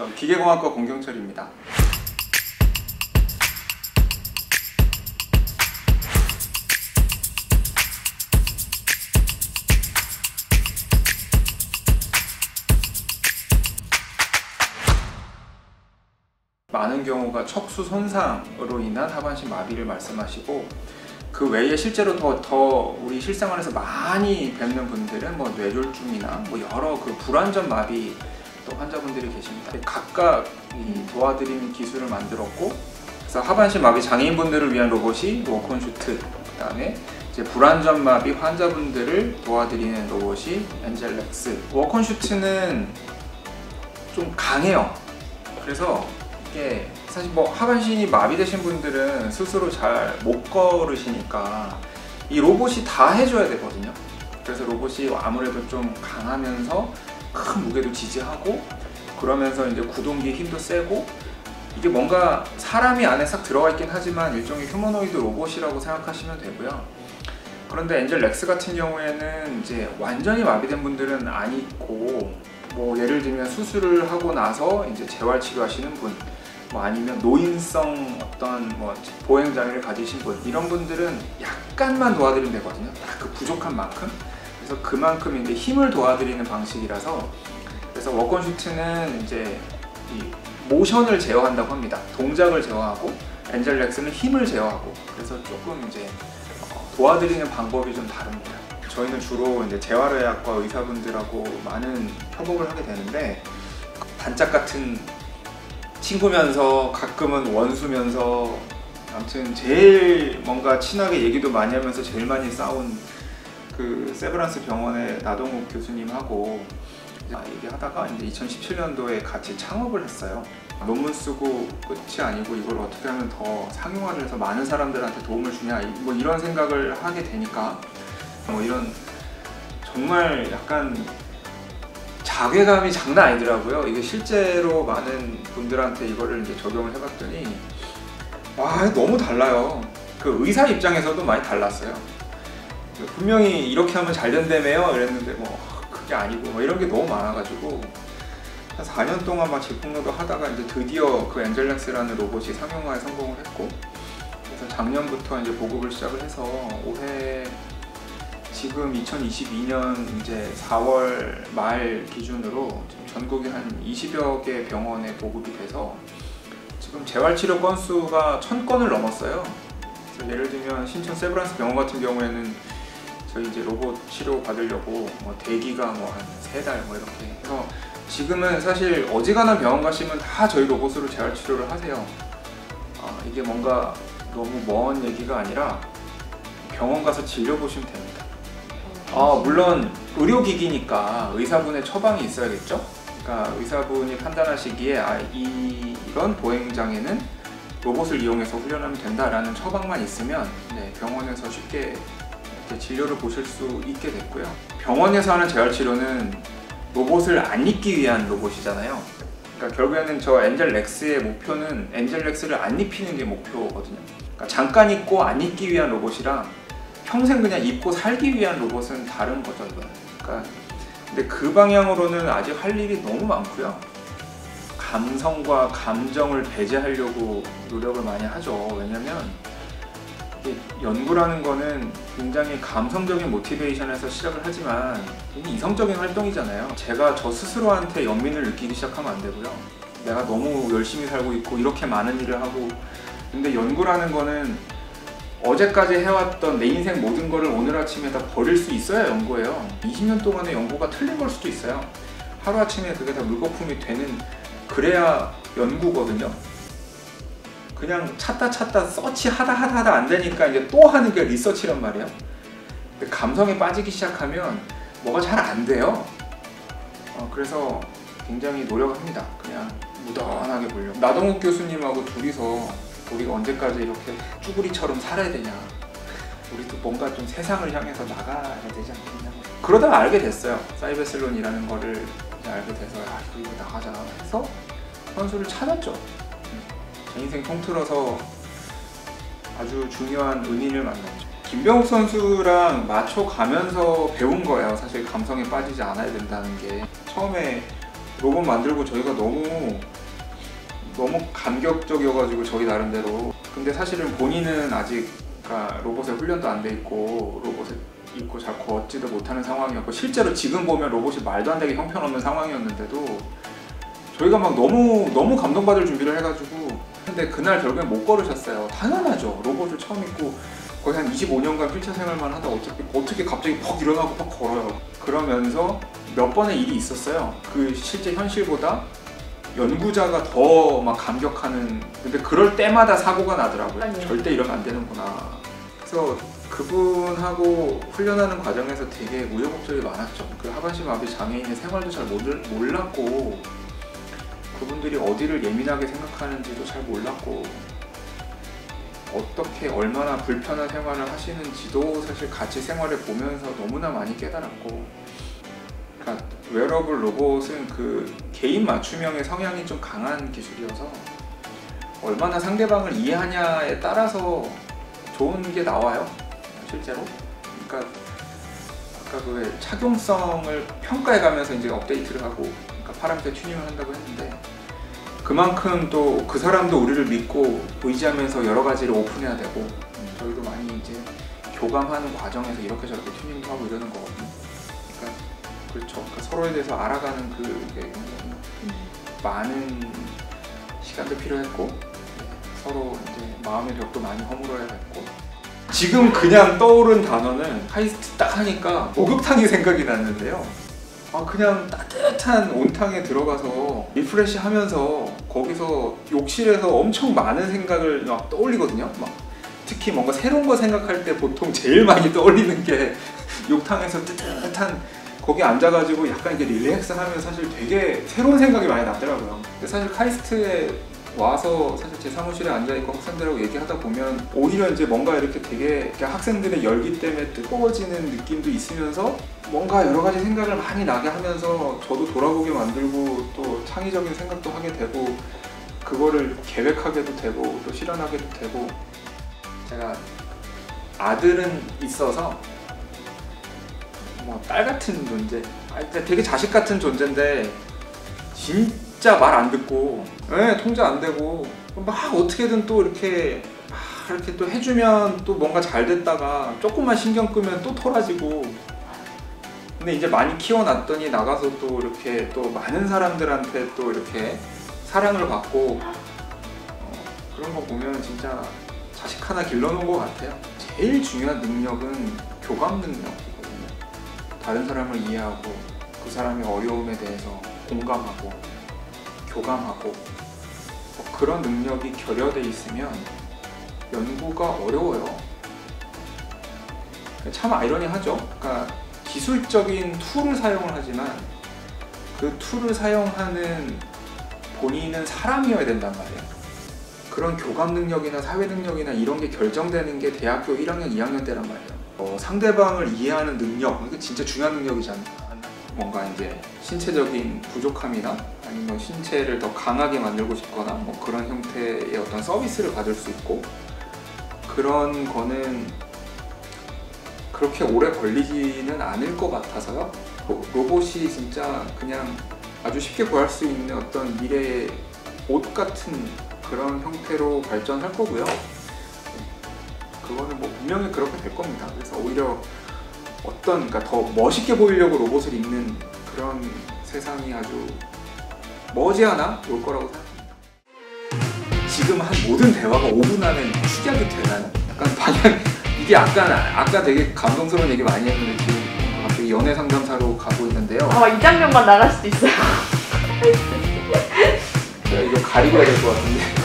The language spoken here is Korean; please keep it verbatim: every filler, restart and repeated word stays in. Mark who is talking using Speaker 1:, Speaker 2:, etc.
Speaker 1: 기계공학과 공경철입니다. 많은 경우가 척수 손상으로 인한 하반신 마비를 말씀하시고, 그 외에 실제로 더, 더 우리 실생활에서 많이 뵙는 분들은 뭐 뇌졸중이나 뭐 여러 그 불완전 마비 또 환자분들이 계십니다. 각각 이 도와드리는 기술을 만들었고, 그래서 하반신 마비 장애인분들을 위한 로봇이 워콘슈트, 그 다음에 이제 불완전 마비 환자분들을 도와드리는 로봇이 엔젤렉스. 워콘슈트는 좀 강해요. 그래서 이게 사실 뭐 하반신이 마비되신 분들은 스스로 잘 못 걸으시니까 이 로봇이 다 해줘야 되거든요. 그래서 로봇이 아무래도 좀 강하면서 큰 무게도 지지하고, 그러면서 이제 구동기 힘도 세고, 이게 뭔가 사람이 안에 싹 들어가 있긴 하지만 일종의 휴머노이드 로봇이라고 생각하시면 되고요. 그런데 엔젤렉스 같은 경우에는 이제 완전히 마비된 분들은 아니고, 뭐 예를 들면 수술을 하고 나서 이제 재활 치료하시는 분, 뭐 아니면 노인성 어떤 뭐 보행 장애를 가지신 분, 이런 분들은 약간만 도와드리면 되거든요. 딱 그 부족한 만큼. 그래서 그만큼 이제 힘을 도와드리는 방식이라서, 그래서 워콘슈트는 이제 이 모션을 제어한다고 합니다. 동작을 제어하고, 엔젤렉스는 힘을 제어하고, 그래서 조금 이제 도와드리는 방법이 좀 다릅니다. 저희는 주로 이제 재활의학과 의사분들하고 많은 협업을 하게 되는데, 단짝 같은 친구면서 가끔은 원수면서, 아무튼 제일 뭔가 친하게 얘기도 많이 하면서 제일 많이 싸운 그 세브란스 병원의 나동욱 교수님하고 얘기하다가 이제 이천십칠 년도에 같이 창업을 했어요. 논문 쓰고 끝이 아니고 이걸 어떻게 하면 더 상용화를 해서 많은 사람들한테 도움을 주냐, 뭐 이런 생각을 하게 되니까 뭐 이런 정말 약간 자괴감이 장난 아니더라고요. 이게 실제로 많은 분들한테 이거를 이제 적용을 해봤더니 와, 너무 달라요. 그 의사 입장에서도 많이 달랐어요. 분명히 이렇게 하면 잘 된다며요 이랬는데 뭐 그게 아니고 뭐 이런 게 너무 많아가지고 한 사 년 동안 막 질풍노도 하다가 이제 드디어 그 엔젤렉스라는 로봇이 상용화에 성공을 했고, 그래서 작년부터 이제 보급을 시작을 해서 올해 지금 이천이십이 년 이제 사월 말 기준으로 지금 전국에 한 이십여 개 병원에 보급이 돼서 지금 재활치료 건수가 천 건을 넘었어요. 그래서 예를 들면 신촌 세브란스 병원 같은 경우에는 저희 이제 로봇 치료 받으려고 뭐 대기가 뭐 한 세 달 뭐 이렇게 해서, 지금은 사실 어지간한 병원 가시면 다 저희 로봇으로 재활치료를 하세요. 아, 이게 뭔가 너무 먼 얘기가 아니라 병원 가서 진료 보시면 됩니다. 아, 물론 의료기기니까 의사분의 처방이 있어야겠죠? 그러니까 의사분이 판단하시기에 아, 이, 이런 보행장애는 로봇을 이용해서 훈련하면 된다라는 처방만 있으면 네, 병원에서 쉽게 진료를 보실 수 있게 됐고요. 병원에서 하는 재활치료는 로봇을 안 입기 위한 로봇이잖아요. 그러니까 결국에는 저 엔젤렉스의 목표는 엔젤렉스를 안 입히는 게 목표거든요. 그러니까 잠깐 입고 안 입기 위한 로봇이랑 평생 그냥 입고 살기 위한 로봇은 다른 거죠, 이거는. 그러니까 근데 그 방향으로는 아직 할 일이 너무 많고요. 감성과 감정을 배제하려고 노력을 많이 하죠. 왜냐면 연구라는 거는 굉장히 감성적인 모티베이션에서 시작을 하지만 이성적인 활동이잖아요. 제가 저 스스로한테 연민을 느끼기 시작하면 안 되고요. 내가 너무 열심히 살고 있고 이렇게 많은 일을 하고, 근데 연구라는 거는 어제까지 해왔던 내 인생 모든 거를 오늘 아침에 다 버릴 수 있어야 연구예요. 이십 년 동안의 연구가 틀린 걸 수도 있어요. 하루아침에 그게 다 물거품이 되는, 그래야 연구거든요. 그냥 찾다 찾다 서치하다 하다 하다 안 되니까 이제 또 하는 게 리서치란 말이에요. 근데 감성에 빠지기 시작하면 뭐가 잘 안 돼요. 어, 그래서 굉장히 노력합니다. 그냥 무던하게 보려고. 나동욱 교수님하고 둘이서 우리가 언제까지 이렇게 쭈구리처럼 살아야 되냐, 우리도 뭔가 좀 세상을 향해서 나가야 되지 않겠냐, 그러다가 알게 됐어요. 사이베슬론이라는 거를 알게 돼서 아, 이거 나가자 해서 선수를 찾았죠. 제 인생 통틀어서 아주 중요한 은인을 만났죠. 김병욱 선수랑 맞춰가면서 배운 거예요. 사실 감성에 빠지지 않아야 된다는 게. 처음에 로봇 만들고 저희가 너무 너무 감격적이어가지고 저희 나름대로. 근데 사실은 본인은 아직 그러니까 로봇에 훈련도 안 돼 있고 로봇에 있고 잘 걷지도 못하는 상황이었고 실제로 지금 보면 로봇이 말도 안 되게 형편없는 상황이었는데도 저희가 막 너무 너무 감동받을 준비를 해가지고 근데 그날 결국엔 못 걸으셨어요. 당연하죠. 로봇을 처음 입고 거의 한 이십오 년간 휠체어 생활만 하다 어차피 어떻게 갑자기 퍽 일어나고 퍽 걸어요. 그러면서 몇 번의 일이 있었어요. 그 실제 현실보다 연구자가 더 막 감격하는. 근데 그럴 때마다 사고가 나더라고요. 아니요. 절대 이러면 안 되는구나. 그래서 그분하고 훈련하는 과정에서 되게 우여곡절이 많았죠. 그 하반신 마비 장애인의 생활도 잘 몰랐고 그분들이 어디를 예민하게 생각하는지도 잘 몰랐고 어떻게 얼마나 불편한 생활을 하시는지도 사실 같이 생활을 보면서 너무나 많이 깨달았고. 그러니까 웨어러블 로봇은 그 개인 맞춤형의 성향이 좀 강한 기술이어서 얼마나 상대방을 이해하냐에 따라서 좋은 게 나와요 실제로. 그러니까 아까 그 착용성을 평가해가면서 이제 업데이트를 하고 그러니까 파라미터 튜닝을 한다고 했는데 그만큼 또 그 사람도 우리를 믿고 의지하면서 여러 가지를 오픈해야 되고 저희도 많이 이제 교감하는 과정에서 이렇게 저렇게 튜닝도 하고 이러는 거거든요. 그러니까 그렇죠. 그러니까 서로에 대해서 알아가는 그게 많은 시간도 필요했고 서로 이제 마음의 벽도 많이 허물어야 했고. 지금 그냥 떠오른 단어는 카이스트 딱 하니까 목욕탕이 생각이 났는데요. 아 그냥 따뜻한 온탕에 들어가서 리프레시 하면서 거기서 욕실에서 엄청 많은 생각을 막 떠올리거든요. 막 특히 뭔가 새로운 거 생각할 때 보통 제일 많이 떠올리는 게 욕탕에서 뜨뜻한 거기 앉아가지고 약간 이렇게 릴렉스 하면 사실 되게 새로운 생각이 많이 나더라고요. 근데 사실 카이스트에 와서 사실 제 사무실에 앉아있고 학생들하고 얘기하다 보면 오히려 이제 뭔가 이렇게 되게 학생들의 열기 때문에 뜨거워지는 느낌도 있으면서 뭔가 여러 가지 생각을 많이 나게 하면서 저도 돌아보게 만들고 또 창의적인 생각도 하게 되고 그거를 계획하게도 되고 또 실현하게도 되고. 제가 아들은 있어서 뭐 딸 같은 존재, 되게 자식 같은 존재인데 진짜 말 안 듣고 네, 통제 안 되고 막 어떻게든 또 이렇게 막 이렇게 또 해주면 또 뭔가 잘 됐다가 조금만 신경 끄면 또 토라지고. 근데 이제 많이 키워놨더니 나가서 또 이렇게 또 많은 사람들한테 또 이렇게 사랑을 받고 어, 그런 거 보면 진짜 자식 하나 길러놓은 것 같아요. 제일 중요한 능력은 교감 능력이거든요. 다른 사람을 이해하고 그 사람의 어려움에 대해서 공감하고 교감하고 뭐 그런 능력이 결여돼 있으면 연구가 어려워요. 참 아이러니하죠. 그러니까 기술적인 툴을 사용을 하지만 그 툴을 사용하는 본인은 사람이어야 된단 말이에요. 그런 교감 능력이나 사회 능력이나 이런 게 결정되는 게 대학교 일 학년, 이 학년 때란 말이에요. 어, 상대방을 이해하는 능력, 이게 진짜 중요한 능력이잖아요. 뭔가 이제 신체적인 부족함이나 아니면 신체를 더 강하게 만들고 싶거나 뭐 그런 형태의 어떤 서비스를 받을 수 있고 그런 거는 그렇게 오래 걸리지는 않을 것 같아서요. 로봇이 진짜 그냥 아주 쉽게 구할 수 있는 어떤 미래의 옷 같은 그런 형태로 발전할 거고요. 그거는 뭐 분명히 그렇게 될 겁니다. 그래서 오히려 어떤 그러니까 더 멋있게 보이려고 로봇을 입는 그런 세상이 아주 머지않아 올 거라고 생각합니다. 지금 한 모든 대화가 오 분 안에 축약이 되나요? 약간 방향 이게 약간 아까 되게 감동스러운 얘기 많이 했는데 지금 갑자기 연애 상담사로 가고 있는데요.
Speaker 2: 아, 이 장면만 나갈 수도 있어요.
Speaker 1: 제가 이거 가리고 해야 될 것 같은데.